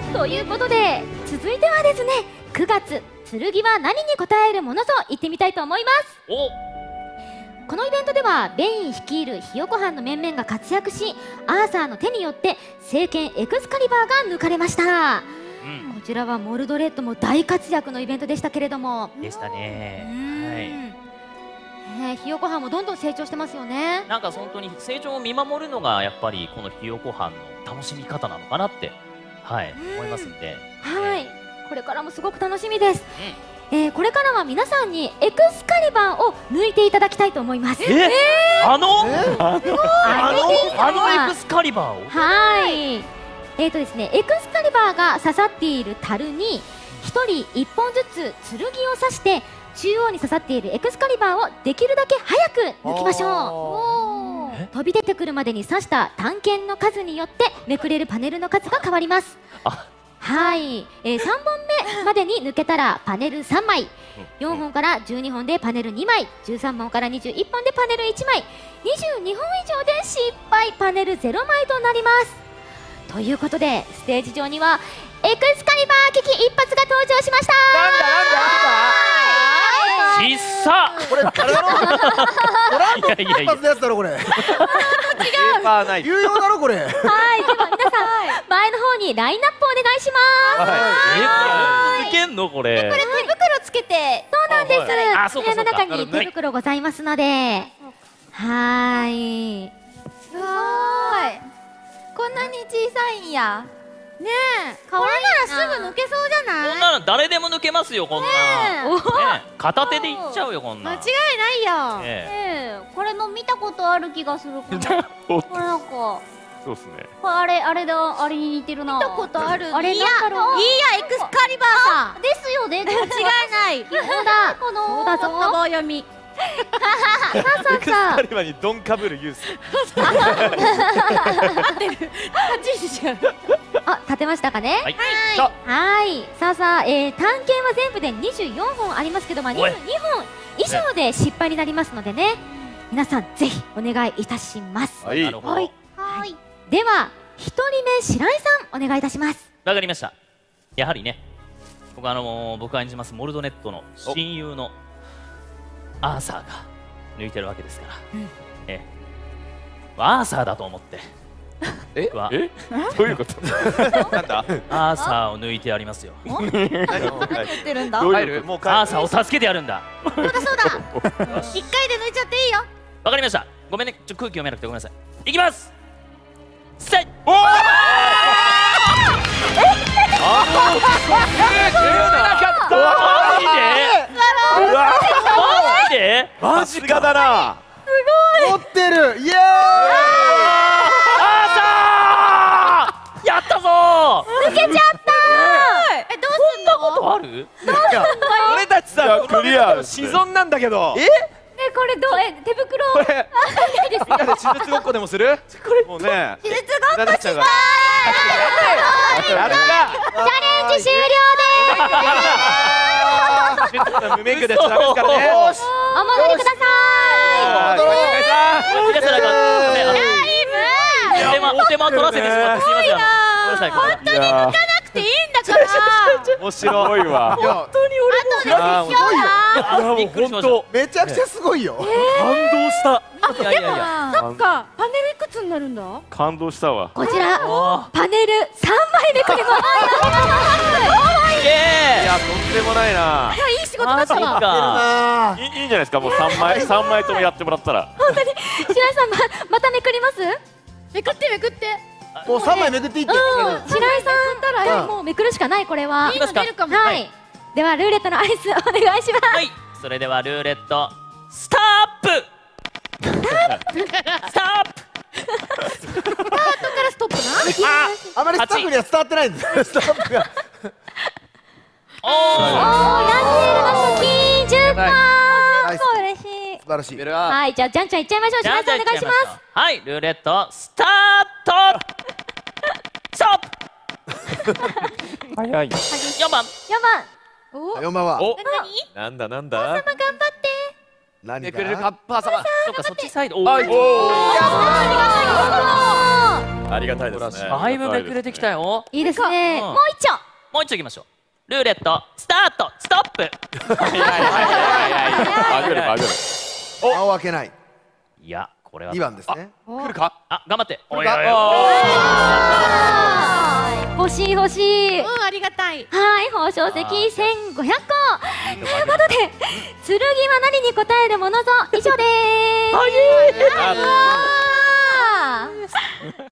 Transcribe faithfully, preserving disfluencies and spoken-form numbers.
ということで続いてはですね、くがつ剣は何に応えるものと言ってみたいと思います。 おこのイベントではベイン率いるひよこ班の面々が活躍し、アーサーの手によって聖剣エクスカリバーが抜かれました。 うんこちらはモルドレッドも大活躍のイベントでしたけれども、 でしたね。 はい、ひよこ班もどんどん成長してますよね。 なんか本当に成長を見守るのがやっぱりこのひよこ班の楽しみ方なのかなってはい思いますんで、 はい、これからもすごく楽しみです。 うん、 えー、これからは皆さんにエクスカリバーを抜いていただきたいと思います。 ええあのあのあのあのエクスカリバーをはい、えーとですね、エクスカリバーが刺さっている樽にひとりいっぽんずつ剣を刺して中央に刺さっているエクスカリバーをできるだけ早く抜きましょう。飛び出てくるまでに刺した短剣の数によってめくれるパネルの数が変わります。はい、えー、さんぼんめまでに抜けたらパネルさんまい、よんほんからじゅうにほんでパネルにまい、じゅうさんぼんからにじゅういっぽんでパネルいちまい、にじゅうにほん以上で失敗、パネルゼロまいとなります。ということでステージ上にはエクスカリバー危機一髪が登場しました。 なんだなんだちっさこれあれだろトランプ一発のやつだろこれ。違う。有用だろこれ。 はい、では皆さん前の方にラインナップお願いします。 え、抜けんのこれ。 これ手袋つけて、そうなんです。 あ、そうかそうか。 部屋の中に手袋ございますので、はい。 すごい。こんなに小さいんや。 ねえ、これならすぐ抜けそうじゃない？ こんなの誰でも抜けますよこんな。ね、片手でいっちゃうよこんな。 間違いないよ。 ええ、これの見たことある気がする。これなんか。 そうですね。 これあれあれだ、あれに似てるな。 見たことある。 あれなんだろう。 いいや、エクスカリバーさん。 ですよね。間違いない。 そうだ。 このそうだぞ。 棒読み。 さあさあさあ。 カリバにドンかぶるユース。 合ってる。立ち位置違う。あ、立てましたかね。 はい。 はい。さあさあ、えー、単剣は全部でにじゅうよんほんありますけど、まあにじゅうにほん以上で失敗になりますのでね。皆さんぜひお願いいたします。 はい。 なるほど。 はい。ではひとりめ白井さんお願いいたします。 わかりました。やはりね、僕あのー、僕が演じますモルドネットの親友のアーサーが抜いてるわけですから、うん、ええ、アーサーだと思ってええどういうことなんだアーサーを抜いてやりますよ。 何言ってるんだ。 入るもうアーサーを助けてやるんだ。 そうだそうだ。一回で抜いちゃっていいよ。 わかりました。ごめんね、ちょ空気読めなくてごめんなさい。いきます。せい。 おお。あマジで？マジで？ マジかだな。 持ってる。イエーイ。 アーサー！やったぞー。 抜けちゃったー。 え、どうすんの？ こんなことある？ 俺たちさクリア既存なんだけど。え？ え、これどう？え、手袋。 これ。ないです。みんなで手術ごっこでもする？これもうね。 手術ごっこしたー。 やるか。 チャレンジ終了です。 無免許でやっちゃダメですからね。 お戻りください。 皆さんなんかお手間お手間取らせてしまってすみません。ごめんなさい。 本当に抜かなくていいんだから。 面白いわ。 本当に俺もすごいよ。 いやもう本当めちゃくちゃすごいよ。 感動した。 いやいやいや。 そっか、パネルいくつになるんだ。 感動したわ。 こちらパネルさんまいめくります。 いやいやとんでもないな。 いや、いい仕事だったわ。 いいいいんじゃないですか。もう三枚三枚ともやってもらったら。 本当に白井さん、ままためくります。めくってめくって。 もう三枚めくっていいって。 白井さんたらもうめくるしかない。これは。 いいの出るかも。 はい。ではルーレットのアイスお願いします。 はい。それではルーレットスタープ。スタープ。 スタートからストップな。 あまりスタッフには伝わってないんです。スタッフが。 おお。 ヤンニールの賞金じゅっぽん。嬉しい。 素晴らしい。 はい、じゃあじゃんちゃんいっちゃいましょう。白井さんお願いします。 はい、ルーレットスタート。ストップ。 早い。 四番。 四番。 四番は。 お。なんだなんだ。 頑張って。 何めくれるかパー様。 そっかそっちサイド。おお。 ありがとう。 ありがたいですね。 だいぶめくれてきたよ。 いいですね。 うんもう一丁。 もう一丁いきましょう。ルーレットスタートストップ。 いやいやいやいやいやマジョルマジョル。 青を開けない。 いやこれはにばんですね。 来るか。 あ頑張って。おいおい来るかはい欲しい欲しい。 うんありがたい。 はい宝飾石せんごひゃっこということで剣は何に答えるものぞ以上でーす。 あー